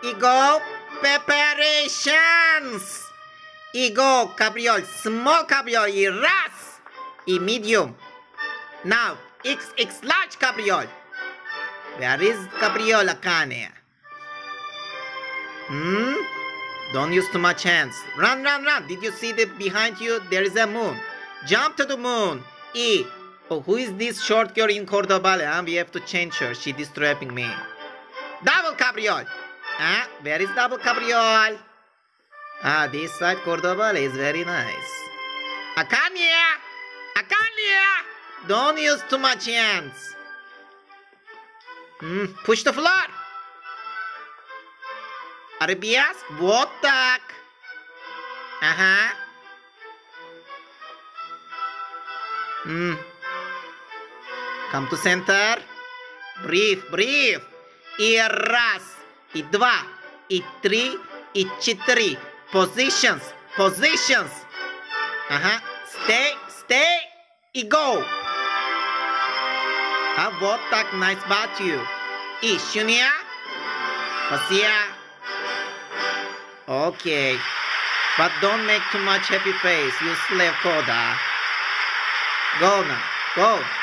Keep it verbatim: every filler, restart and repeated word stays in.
Ego, preparations. Ego, cabriole, small cabriole, y ras, y medium. Now, X X large cabriole. Where is cabriole, Akane? Hmm? Don't use too much hands. Run, run, run. Did you see that behind you? There is a moon. Jump to the moon. E. Oh, who is this short girl in Cordobale? Huh? We have to change her. She disturbing me. Double cabriole. Huh? Where is double cabriole? Ah, this side Cordobale is very nice. Akanya! Akanya! Don't use too much hands. Hmm, push the floor. Arabias, botak. Uh-huh. Hmm. Come to center. Breathe, breathe. И раз, и два, и три, и четыре. Positions, positions. Uh-huh. Stay, stay, и go. А вот так, nice batu. И шуния. Пасия. Okay. But don't make too much happy face. You slave coda. Go now. Go.